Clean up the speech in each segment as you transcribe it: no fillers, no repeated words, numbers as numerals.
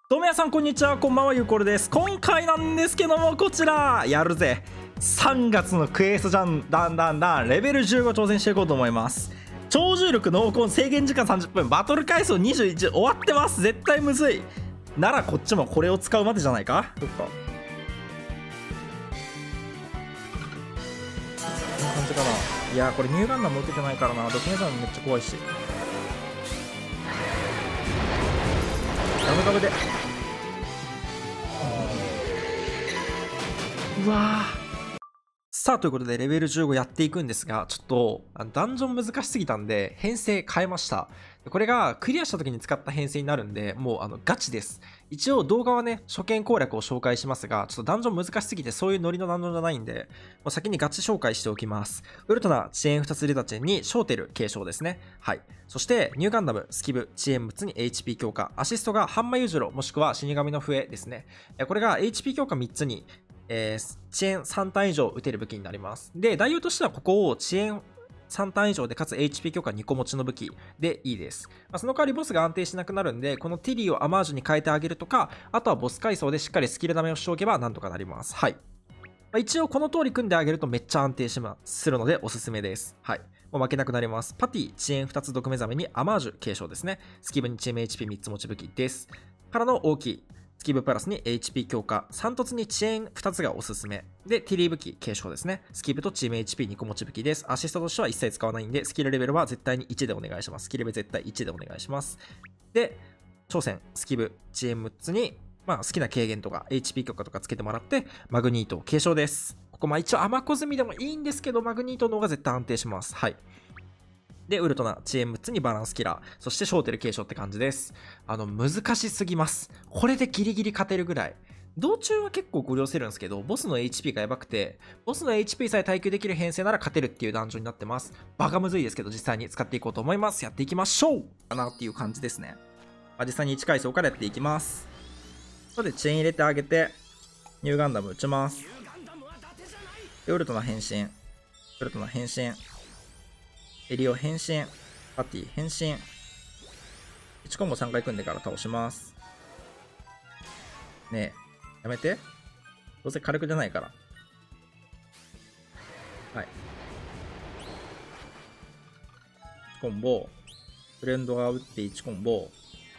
どうも皆さんこんにちは、こんばんは、ゆうこるです。今回なんですけども、こちらやるぜ3月のクエストじゃん、だんレベル15挑戦していこうと思います。超重力濃厚、制限時間30分、バトル回数21、終わってます。絶対むずいならこっちもこれを使うまでじゃないか。どっかこんな感じかな。いやこれニューガンダム受けてないからな。ドキネザムめっちゃ怖いし、ダメダメで、うわー。さあということでレベル15やっていくんですが、ちょっとダンジョン難しすぎたんで編成変えました。これがクリアした時に使った編成になるんで、もうガチです。一応動画はね初見攻略を紹介しますが、ちょっとダンジョン難しすぎてそういうノリのダンジョンじゃないんで、もう先にガチ紹介しておきます。ウルトラ遅延2つ出たチェンにショーテル継承ですね。はい。そしてニューガンダムスキブ遅延6つに HP 強化、アシストがハンマユージュロもしくは死神の笛ですね。これが HP 強化3つに遅延3ターン以上打てる武器になります。で、代用としてはここを遅延3ターン以上でかつ HP 強化2個持ちの武器でいいです。その代わりボスが安定しなくなるんで、このティリーをアマージュに変えてあげるとか、あとはボス階層でしっかりスキルダメをしておけばなんとかなります。はい。一応この通り組んであげるとめっちゃ安定するのでおすすめです。はい。もう負けなくなります。パティ、遅延2つ毒目覚めにアマージュ継承ですね。スキブにチーム HP3 つ持ち武器です。からの大きいスキブプラスに HP 強化、3突に遅延2つがおすすめ。で、ティリー武器継承ですね。スキブとチーム HP2 個持ち武器です。アシストとしては一切使わないんで、スキルレベルは絶対に1でお願いします。スキルレベル絶対1でお願いします。で、挑戦、スキブ、遅延6つに、好きな軽減とか HP 強化とかつけてもらって、マグニート継承です。ここ一応甘子済みでもいいんですけど、マグニートの方が絶対安定します。はい。で、ウルトラ、遅延6つにバランスキラー、そしてショーテル継承って感じです。難しすぎます。これでギリギリ勝てるぐらい。道中は結構ご了せるんですけど、ボスの HP がやばくて、ボスの HP さえ耐久できる編成なら勝てるっていうダンジョンになってます。バカむずいですけど、実際に使っていこうと思います。やっていきましょうかなっていう感じですね。実際に1階層からやっていきます。それでチェーン入れてあげて、ニューガンダム撃ちます。で、ウルトラ変身。ウルトラ変身。エリオ変身、パティ変身、1コンボ3回組んでから倒します。ねえ、やめて。どうせ軽くじゃないから。はい。1コンボ、フレンドが打って1コンボ。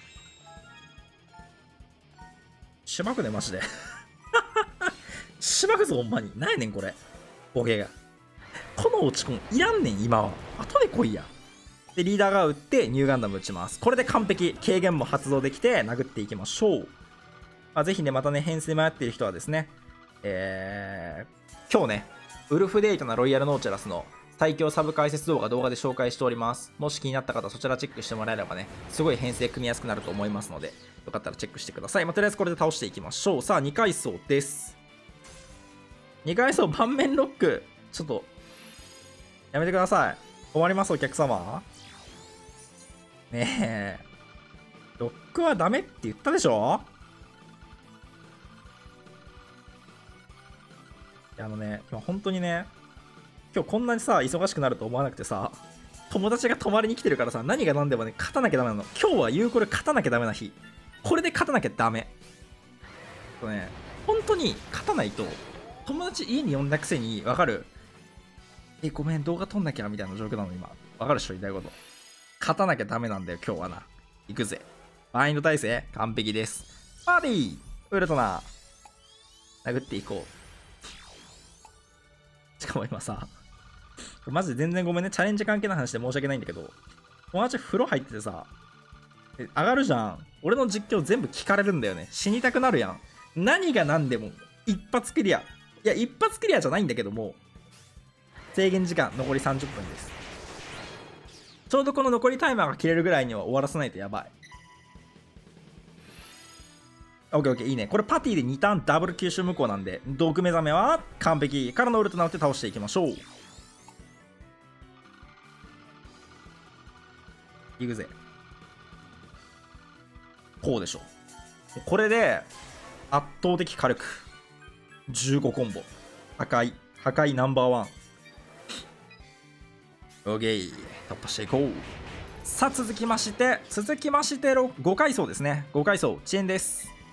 しばくね、マジで。しばくぞ、ほんまに。なんやねん、これ。ボケが。この落ち込むいらんねん、今は。後で来いや。で、リーダーが打ってニューガンダム打ちます。これで完璧。軽減も発動できて殴っていきましょう。ぜひね、またね、編成迷っている人はですね、今日ね、ウルフデイトなロイヤルノーチャラスの最強サブ解説動画で紹介しております。もし気になった方、そちらチェックしてもらえればね、すごい編成組みやすくなると思いますので、よかったらチェックしてください。とりあえずこれで倒していきましょう。さあ、2階層です。2階層盤面ロック。ちょっと、やめてください。困ります、お客様。ねえ。ロックはダメって言ったでしょ。本当にね、今日こんなにさ、忙しくなると思わなくてさ、友達が泊まりに来てるからさ、何が何でもね、勝たなきゃダメなの。今日はユーコル勝たなきゃダメな日。これで勝たなきゃダメ。本当に勝たないと、友達家に呼んだくせに、わかる？ごめん、動画撮んなきゃみたいな状況なの今。わかるっしょ、言いたいこと。勝たなきゃダメなんだよ、今日はな。行くぜ。マインド体制、完璧です。パーティーウルトナ殴っていこう。しかも今さ、マジで全然ごめんね、チャレンジ関係ない話で申し訳ないんだけど、友達風呂入っててさ、上がるじゃん。俺の実況全部聞かれるんだよね。死にたくなるやん。何が何でも、一発クリア。いや、一発クリアじゃないんだけども、制限時間残り30分です。ちょうどこの残りタイマーが切れるぐらいには終わらせないとやばい。オッケーオッケー、いいね。これパティで2ターンダブル吸収無効なんで、毒目覚めは完璧。からのウルトラ打って倒していきましょう。いくぜ。こうでしょ。これで圧倒的火力。15コンボ。破壊ナンバーワン。オッケー、突破していこう。さあ続きまして5階層ですね。5階層遅延です。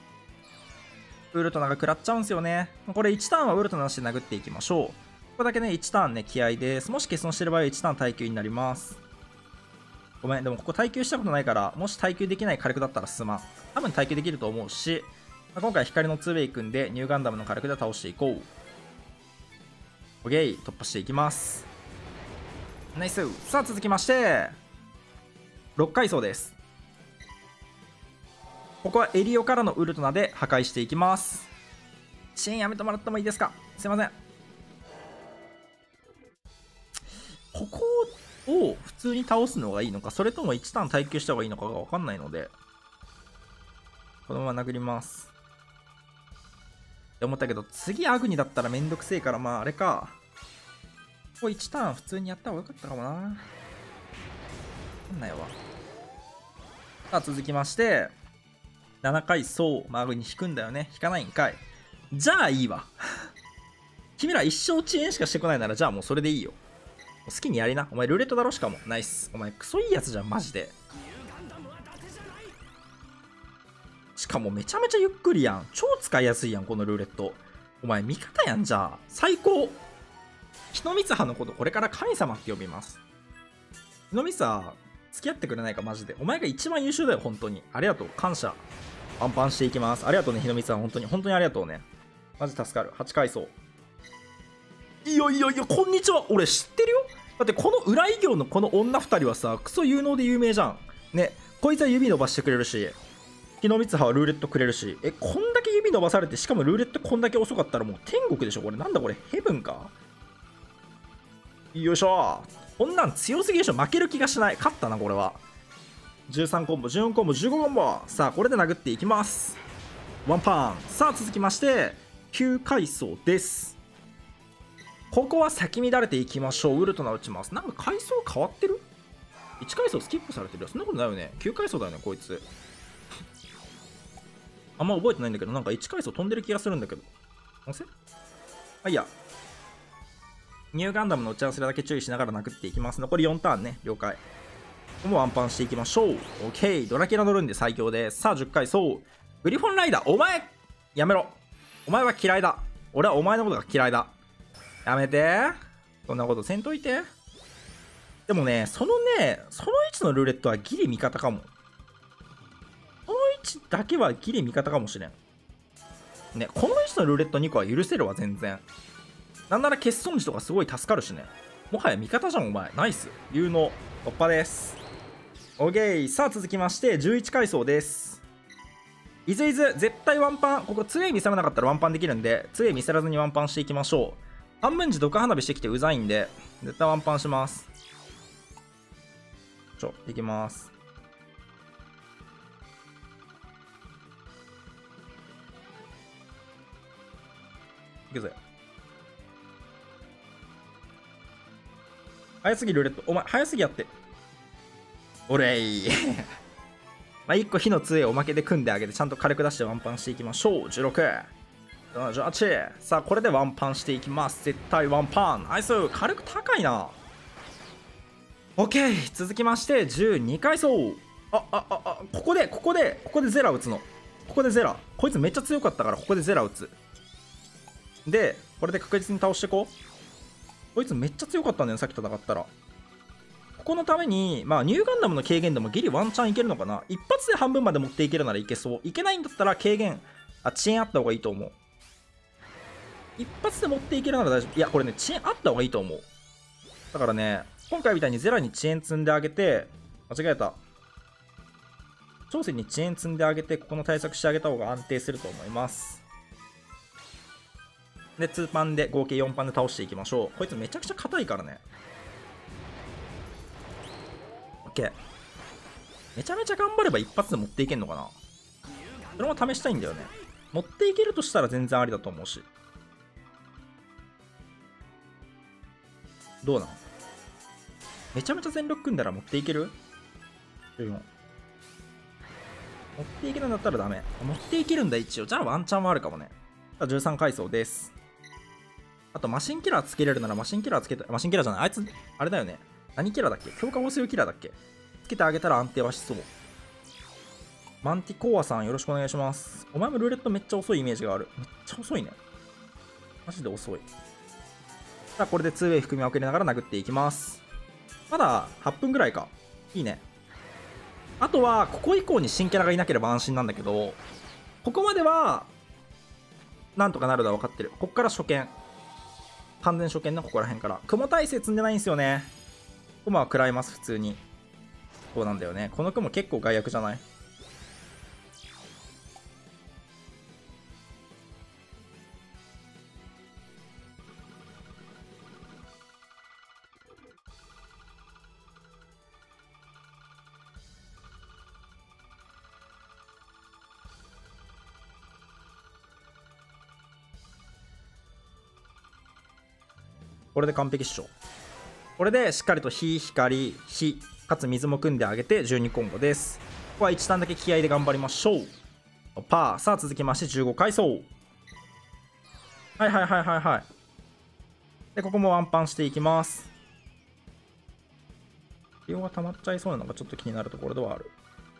ウルトナが食らっちゃうんすよね。これ1ターンはウルトナなしで殴っていきましょう。ここだけね、1ターンね、気合です。もし欠損してる場合は1ターン耐久になります。ごめん、でもここ耐久したことないから、もし耐久できない火力だったらすまん。多分耐久できると思うし、今回光の 2way 組んでニューガンダムの火力で倒していこう。OK、突破していきます。ナイス。さあ続きまして、6階層です。ここはエリオからのウルトナで破壊していきます。支援やめてもらってもいいですか？すいません。ここを普通に倒すのがいいのか、それとも1ターン耐久した方がいいのかが分かんないので、このまま殴ります。って思ったけど、次アグニだったらめんどくせえから、まああれか。ここ1ターン普通にやった方がよかったかもな。なんないわ。さあ続きまして、7回そう、アグニ引くんだよね。引かないんかい。じゃあいいわ。君ら一生遅延しかしてこないなら、じゃあもうそれでいいよ。好きにやりな。お前ルーレットだろ、しかも。ナイス。お前クソいいやつじゃん、マジで。しかもめちゃめちゃゆっくりやん。超使いやすいやん、このルーレット。お前味方やん、じゃあ。最高。日野光葉のことこれから神様って呼びます。日野光葉、付き合ってくれないか、マジで。お前が一番優秀だよ、本当に。ありがとう。感謝。パンパンしていきます。ありがとうね、日野光葉。本当に、本当にありがとうね。マジ助かる。8階層。いやいやいや、こんにちは。俺知ってるよ。だってこの裏営業のこの女2人はさ、クソ有能で有名じゃん。ね、こいつは指伸ばしてくれるし、日野光葉はルーレットくれるし、こんだけ指伸ばされて、しかもルーレットこんだけ遅かったらもう天国でしょ、これ。なんだこれ、ヘブンか？よいしょ。こんなん強すぎでしょ、負ける気がしない。勝ったな、これは。13コンボ、14コンボ、15コンボ。さあ、これで殴っていきます。ワンパン。さあ、続きまして、9階層です。ここは先乱れていきましょう。ウルトナ打ちます。なんか階層変わってる？ 1 階層スキップされてるよ。そんなことないよね。9階層だよね、こいつ。あんま覚えてないんだけど、なんか1階層飛んでる気がするんだけど。押せ？あ、いや。ニューガンダムの打ち合わせだけ注意しながら殴っていきます。残り4ターンね。了解。ここもワンパンしていきましょう。OK。ドラキュラ乗るんで最強です。さあ、10階層。グリフォンライダー、お前やめろ。お前は嫌いだ。俺はお前のことが嫌いだ。やめて。そんなことせんといて。でもね、その位置のルーレットはギリ味方かも。この位置だけはギリ味方かもしれん。ね、この位置のルーレット2個は許せるわ、全然。なんなら欠損時とかすごい助かるしね。もはや味方じゃん、お前。ナイス。有能。突破です。OK。さあ、続きまして、11階層です。いずいず、絶対ワンパン。ここ、2way 見せらなかったらワンパンできるんで、2way 見せらずにワンパンしていきましょう。半分時毒花火してきてうざいんで、絶対ワンパンします。いきます。いくぜ。早すぎルーレット。お前、早すぎやって。おれい。まあ、1個火の杖をおまけで組んであげて、ちゃんと火力出してワンパンしていきましょう。16、78。さあ、これでワンパンしていきます。絶対ワンパン。ナイス。火力高いな。OK。続きまして、12階層。ここでゼラ打つの。ここでゼラ。こいつめっちゃ強かったから、ここでゼラ打つ。で、これで確実に倒していこう。こいつめっちゃ強かったんだよ、さっき戦ったら。ここのために、まあ、ニューガンダムの軽減でもギリワンチャンいけるのかな。一発で半分まで持っていけるならいけそう。いけないんだったら軽減、遅延あった方がいいと思う。一発で持っていけるなら大丈夫。いや、これね、遅延あった方がいいと思う。だからね、今回みたいにゼラに遅延積んであげて、間違えた。挑戦に遅延積んであげて、ここの対策してあげた方が安定すると思います。で、2パンで合計4パンで倒していきましょう。こいつめちゃくちゃ硬いからね。OK。めちゃめちゃ頑張れば一発で持っていけんのかな。それも試したいんだよね。持っていけるとしたら全然ありだと思うし。どうなん？めちゃめちゃ全力組んだら持っていける？ 14。持っていけるんだったらダメ。持っていけるんだ一応。じゃあワンチャンはあるかもね。13階層です。あとマシンキラーつけれるならマシンキラーつけて、マシンキラーじゃない。あいつ、あれだよね。何キラーだっけ？強化補正キラーだっけ？つけてあげたら安定はしそう。 マンティコアさんよろしくお願いします。お前もルーレットめっちゃ遅いイメージがある。めっちゃ遅いね。マジで遅い。さあ、これで 2way 含み分けながら殴っていきます。まだ8分ぐらいか。いいね。あとは、ここ以降に新キャラがいなければ安心なんだけど、ここまでは、なんとかなるのは分かってる。ここから初見。完全初見のここら辺から。雲耐性積んでないんですよね。雲は食らいます、普通に。そうなんだよね。この雲結構害悪じゃない？これで完璧っしょ。これでしっかりと火、光、火、かつ水も組んであげて12コンボです。ここは1ターンだけ気合で頑張りましょう。パー。さあ続きまして15回走。はいはいはいはいはい。で、ここもワンパンしていきます。量が溜まっちゃいそうなのがちょっと気になるところではある。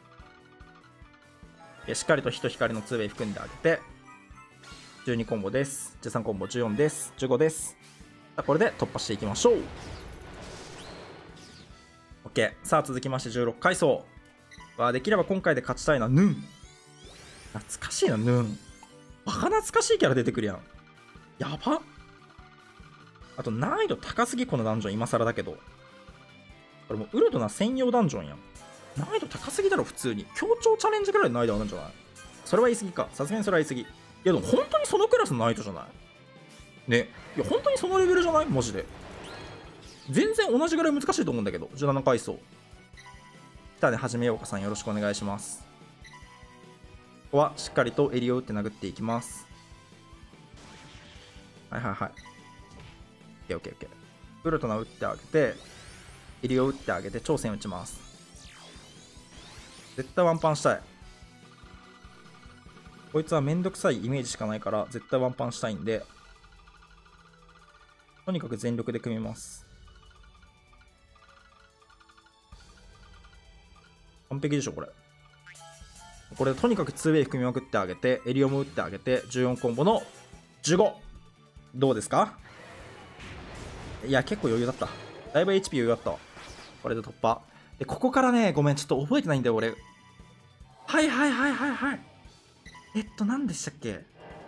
しっかりと火と光の 2way 含んであげて、12コンボです。13コンボ、14です。15です。これで突破していきましょう。OK。さあ続きまして16回走。できれば今回で勝ちたいな。ヌン。懐かしいな、ヌン。バカ懐かしいキャラ出てくるやん。やば。あと難易度高すぎ、このダンジョン今更だけど。これもうウルトナ専用ダンジョンやん。難易度高すぎだろ、普通に。協調チャレンジぐらいの難易度あるんじゃない？それは言い過ぎか。さすがにそれは言い過ぎ。いやでも本当にそのクラスの難易度じゃないね。いや本当にそのレベルじゃない？マジで。全然同じぐらい難しいと思うんだけど。17回走。来たね、はじめようかさんよろしくお願いします。ここはしっかりと襟を打って殴っていきます。はいはいはい。オッケーオッケー。ウルトナ打ってあげて、襟を打ってあげて、挑戦打ちます。絶対ワンパンしたい。こいつはめんどくさいイメージしかないから、絶対ワンパンしたいんで、とにかく全力で組みます。完璧でしょ、これ。これでとにかく 2way 含みまくってあげて、エリオも打ってあげて、14コンボの15。どうですか？いや、結構余裕だった。だいぶ HP 余裕だったわ。これで突破。で、ここからね、ごめん、ちょっと覚えてないんだよ、俺。はいはいはいはいはい。何でしたっけ？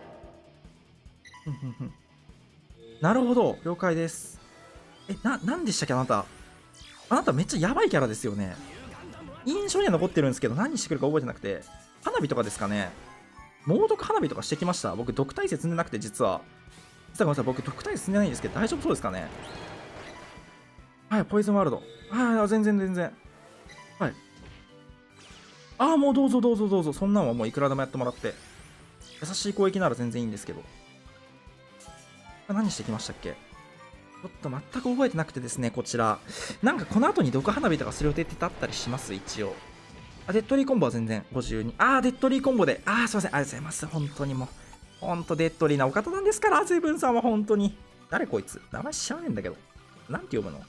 なるほど、了解です。なんでしたっけ、あなた。あなためっちゃやばいキャラですよね。印象には残ってるんですけど、何してくるか覚えてなくて。花火とかですかね。猛毒花火とかしてきました。僕、毒耐性積んでなくて、実は。ごめんなさい、僕、毒耐性積んでないんですけど、大丈夫そうですかね。はい、ポイズンワールド。はい、全然全然。はい。もうどうぞどうぞどうぞ。そんなんはもういくらでもやってもらって。優しい攻撃なら全然いいんですけど。何してきましたっけ？ちょっと全く覚えてなくてですね、こちら。なんかこの後に毒花火とかする予定ってあったりします？一応。デッドリーコンボは全然52。デッドリーコンボで。すいません。ありがとうございます。本当にもう。本当デッドリーなお方なんですから、ゼブンさんは本当に。誰こいつ？名前知らねえんだけど。なんて呼ぶの？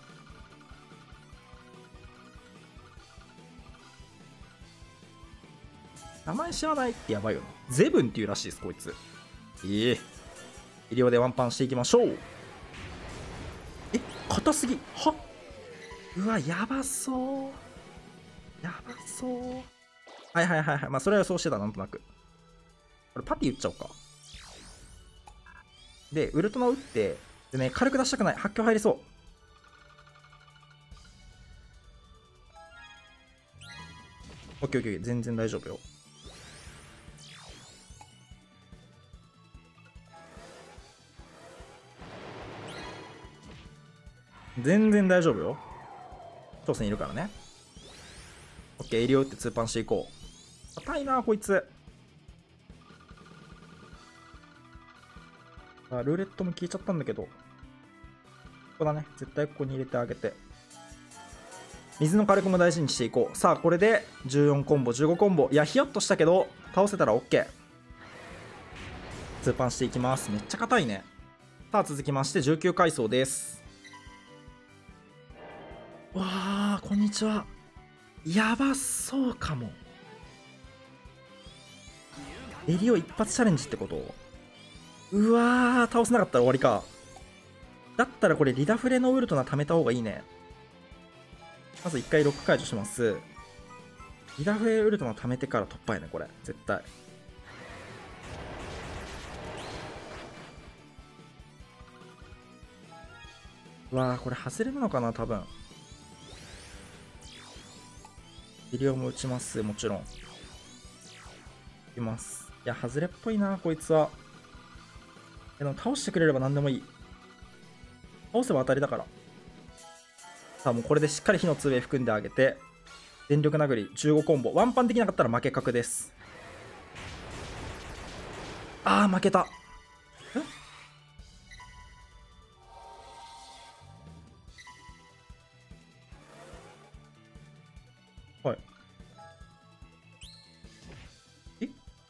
名前知らないってやばいよな。ゼブンっていうらしいです、こいつ。医療でワンパンしていきましょう。硬すぎ。は？うわ、やばそう。やばそう。はいはいはいはい。まあ、それは予想してた、なんとなく。これ、パティ打っちゃおうか。で、ウルトナ打って、でね、軽く出したくない。発狂入りそう。オッケーオッケー、全然大丈夫よ。全然大丈夫よ。挑戦いるからね。オッケー、エリオ打ってツーパンしていこう。硬いな、こいつ。ルーレットも消えちゃったんだけど。ここだね。絶対ここに入れてあげて。水の火力も大事にしていこう。さあ、これで14コンボ、15コンボ。いや、ひよっとしたけど、倒せたら OK。ツーパンしていきます。めっちゃ硬いね。さあ、続きまして19階層です。わー、こんにちは。やばそうかも。 エリオ一発チャレンジってこと？うわー、倒せなかったら終わりか。だったらこれリダフレのウルトナ貯めた方がいいね。まず1回ロック解除します。リダフレウルトナ貯めてから突破やね、これ絶対。うわー、これ外れなのかな、多分。エリオも打ちます、もちろん。いきます。いや、外れっぽいな、こいつは。でも倒してくれれば何でもいい。倒せば当たりだから。さあ、もうこれでしっかり火の通影含んであげて、全力殴り15コンボ。ワンパンできなかったら負け確です。あー、負けた。はい。え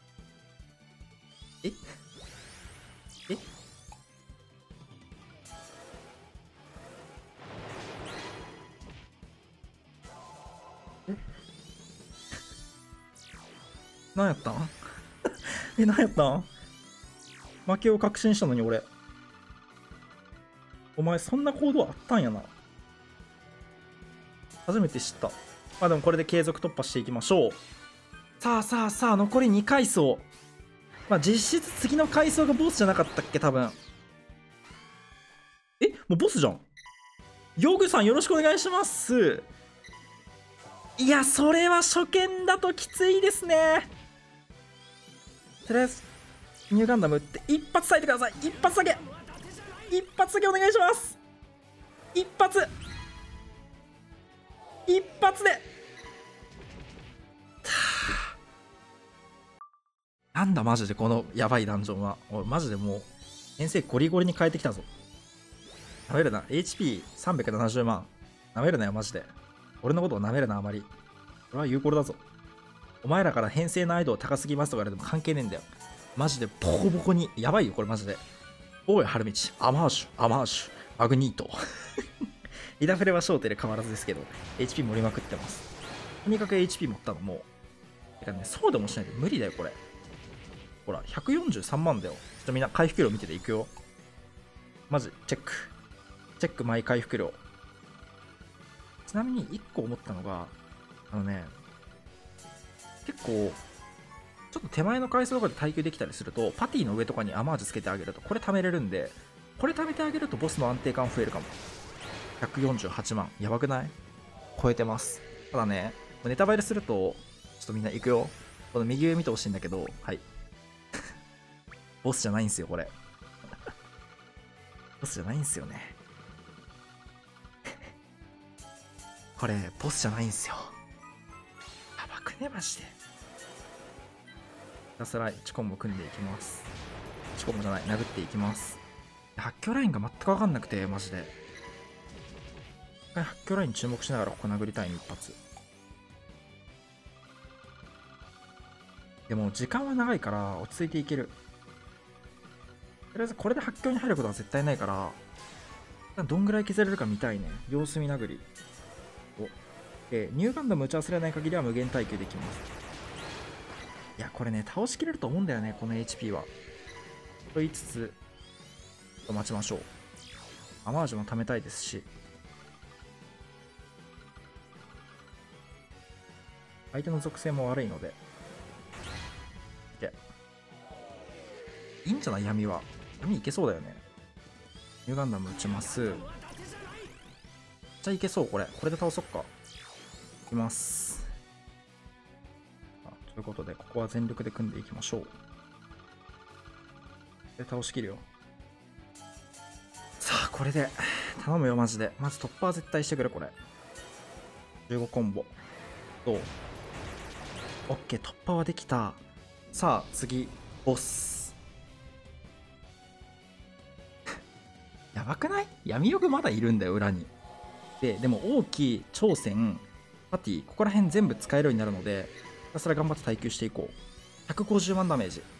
ええ何やったん何やったん？負けを確信したのに俺。お前そんな行動あったんやな。初めて知った。まあでもこれで継続突破していきましょう。さあさあさあ、残り2階層。まあ実質次の階層がボスじゃなかったっけ、多分。え、もうボスじゃん。ヨグさんよろしくお願いします。いや、それは初見だときついですね。とりあえずニューガンダム打って一発咲いてください。一発だけ、一発だけお願いします。一発一発で。なんだマジでこのやばいダンジョンは。おいマジでもう編成ゴリゴリに変えてきたぞ。なめるな。 HP370 万なめるなよマジで。俺のことをなめるな、あまり。俺は有効だぞ。お前らから編成難易度高すぎますとか言われても関係ねえんだよ。マジでボコボコにやばいよこれマジで。おい春道、アマージュアマージュマグニートリダフレは焦点で変わらずですけど HP 盛りまくってます。とにかく HP 持ったのもうてかね、そうでもしないと無理だよこれ。ほら143万だよ。ちょっとみんな回復量見てていくよ。まずチェック毎回復量。ちなみに1個思ったのが結構ちょっと手前の階層とかで耐久できたりするとパティの上とかにアマージュつけてあげるとこれ貯めれるんで、これ貯めてあげるとボスの安定感増えるかも。148万やばくない？超えてます。ただね、ネタバレするとちょっとみんな行くよ。この右上見てほしいんだけど、はいボスじゃないんすよこれボスじゃないんすよねこれボスじゃないんすよ。やばくねマジで。ひたすら1コンボ組んでいきます。1コンボじゃない、殴っていきます。発狂ラインが全く分かんなくてマジで。一回発狂ライン注目しながらここ殴りたい、一発。でも時間は長いから落ち着いていける。とりあえずこれで発狂に入ることは絶対ないからどんぐらい削れるか見たいね。様子見殴り。ニューガンダム打ち忘れない限りは無限耐久できます。いやこれね倒しきれると思うんだよねこの HP は。と言いつつちょっと待ちましょう。アマージュも貯めたいですし、相手の属性も悪いのでいいんじゃない？闇いけそうだよね。ニューガンダム打ちます。じゃあいけそう。これで倒そっか。いきます。ということでここは全力で組んでいきましょう。で倒しきるよ。さあこれで頼むよマジで。まず突破は絶対してくれ。これ15コンボどう？ OK 突破はできた。さあ次ボスやばくない？闇ヨグまだいるんだよ裏に。でも王騎挑戦パティここら辺全部使えるようになるのでひたすら頑張って耐久していこう。150万ダメージ。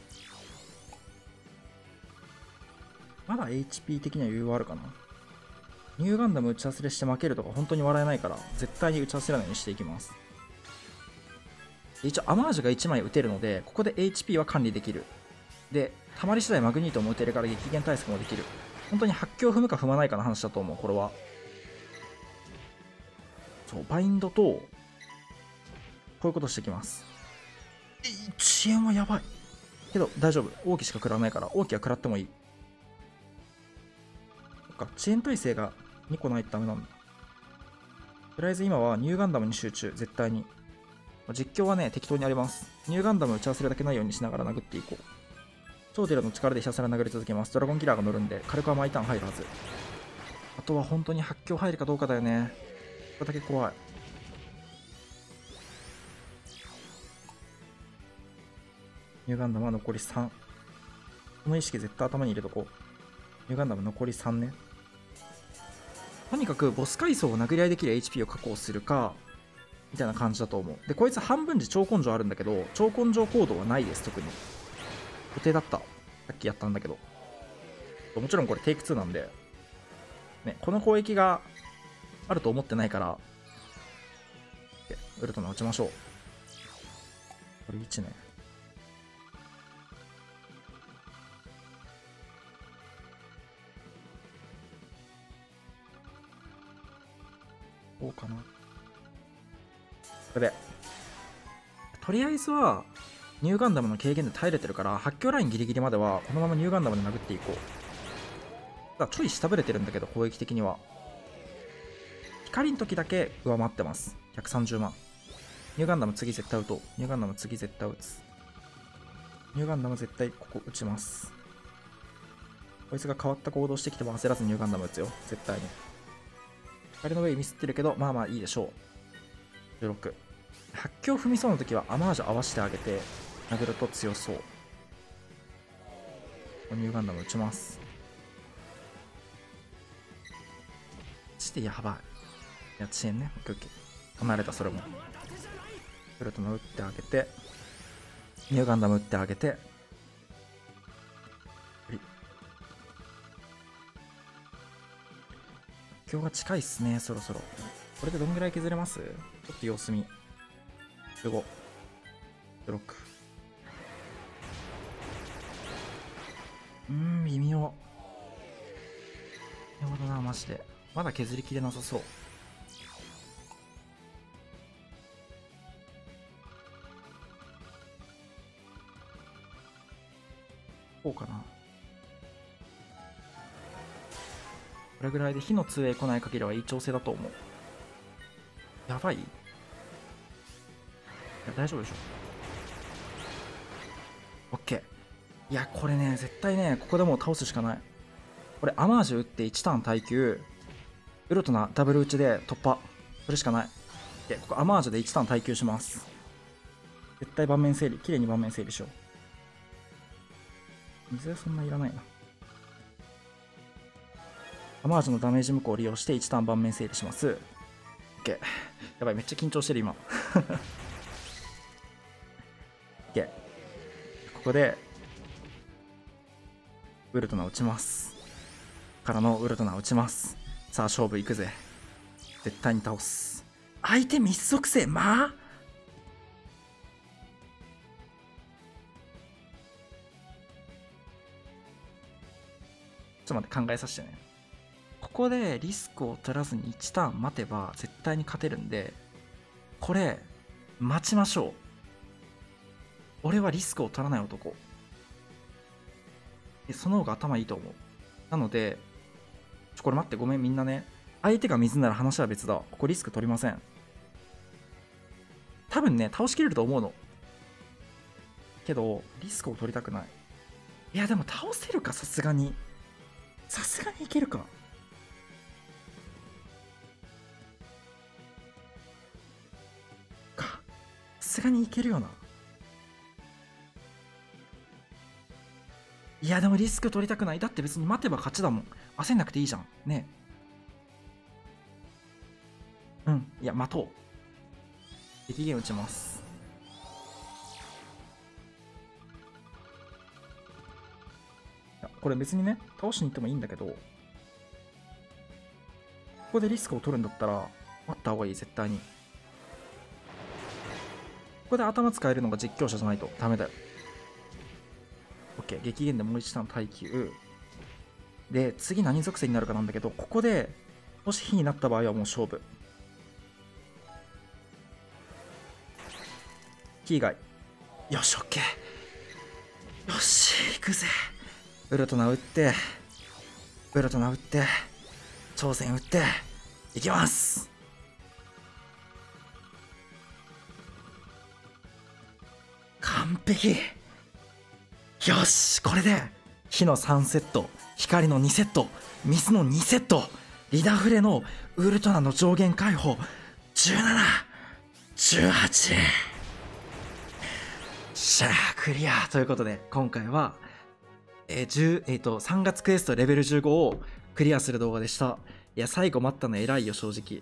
まだ HP 的には余裕はあるかな。ニューガンダム打ち忘れして負けるとか本当に笑えないから絶対に打ち忘れないようにしていきます。 一応アマージュが1枚打てるので、ここで HP は管理できる。で、たまり次第マグニートも打てるから激減対策もできる。本当に発狂踏むか踏まないかの話だと思う、これは。そう、バインドと、こういうことしてきます。遅延はやばい。けど大丈夫。王騎しか食らわないから、王騎は食らってもいい。そっか、遅延耐性が2個ないとダメなんだ。とりあえず今はニューガンダムに集中、絶対に。実況はね、適当にあります。ニューガンダム打ち合わせるだけないようにしながら殴っていこう。ソーデラの力でひたすら殴り続けます。ドラゴンキラーが乗るんで、火力は毎ターン入るはず。あとは本当に発狂入るかどうかだよね。これだけ怖い。ニューガンダムは残り3。この意識絶対頭に入れとこう。ニューガンダム残り3ね。とにかくボス階層を殴り合いできる HP を確保するか、みたいな感じだと思う。で、こいつ半分時超根性あるんだけど、超根性行動はないです、特に。固定だった。さっきやったんだけど。もちろんこれテイク2なんで、ね、この攻撃があると思ってないから、ウルトナ打ちましょう。これ1ね。どうかな。これで。とりあえずは、ニューガンダムの軽減で耐えれてるから、発狂ラインギリギリまでは、このままニューガンダムで殴っていこう。ただちょい下振れてるんだけど、攻撃的には。光の時だけ上回ってます。130万。ニューガンダム次絶対打とう。ニューガンダム次絶対打つ。ニューガンダム絶対ここ打ちます。こいつが変わった行動してきても焦らずニューガンダム打つよ。絶対に。光の上ミスってるけど、まあまあいいでしょう。16。発狂踏みそうな時はアマージュ合わせてあげて殴ると強そう。ニューガンダム打ちます。してやばい。いや、遅延ね。オッケーオッケー。離れた、それも。ウルトナ打ってあげて、ニューガンダム打ってあげて、今日が近いっすね、そろそろ。これでどんぐらい削れます？ちょっと様子見。15、16。微妙。なるほどな、マジで。まだ削りきれなさそう。こうかな。これぐらいで火の 2way 来ない限りはいい調整だと思う。やばい？いや、大丈夫でしょ。OK。いや、これね、絶対ね、ここでもう倒すしかない。これ、アマージュ打って1ターン耐久、ウルトナダブル打ちで突破。それしかない。で、ここアマージュで1ターン耐久します。絶対盤面整理、綺麗に盤面整理しよう。水はそんないらないな。アマージュのダメージ無効を利用して1ターン盤面整理します。OK。やばい、めっちゃ緊張してる今。OK。ここで、ウルトナ打ちます。からのウルトナ打ちます。さあ、勝負いくぜ。絶対に倒す。相手密属性、まあちょっと待って、考えさせてね。ここでリスクを取らずに1ターン待てば絶対に勝てるんで、これ、待ちましょう。俺はリスクを取らない男。その方が頭いいと思う。なので、これ待って、ごめん、みんなね。相手が水なら話は別だ。ここリスク取りません。多分ね、倒しきれると思うの。けど、リスクを取りたくない。いや、でも倒せるか、さすがに。さすがにいけるか。さすがにいけるよな。いや、でもリスク取りたくない。だって別に待てば勝ちだもん。焦んなくていいじゃん。ね。うん。いや、待とう。激減打ちます。いや、これ別にね、倒しに行ってもいいんだけど、ここでリスクを取るんだったら、待った方がいい、絶対に。 こで頭使えるのが実況者じゃないとダメだよ。OK、激減でもう一段耐久。で、次何属性になるかなんだけど、ここで、もし火になった場合はもう勝負。火以外。よし、OK。よし、行くぜ。ウルトナ打って、ウルトナ打って、挑戦打って、いきます。完璧。よし、これで火の3セット、光の2セット、水の2セット、リダフレのウルトラの上限解放17、18。しゃあ、クリアということで、今回は、3月クエストレベル15をクリアする動画でした。いや、最後待ったの偉いよ、正直。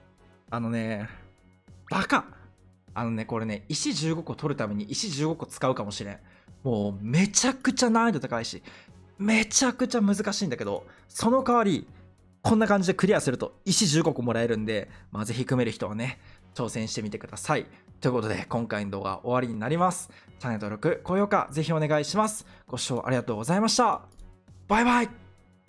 バカ。これね、石15個取るために石15個使うかもしれん。もうめちゃくちゃ難易度高いし、めちゃくちゃ難しいんだけど、その代わりこんな感じでクリアすると石15個もらえるんで、ぜひ組める人はね、挑戦してみてください。ということで、今回の動画は終わりになります。チャンネル登録、高評価ぜひお願いします。ご視聴ありがとうございました。バイバイ。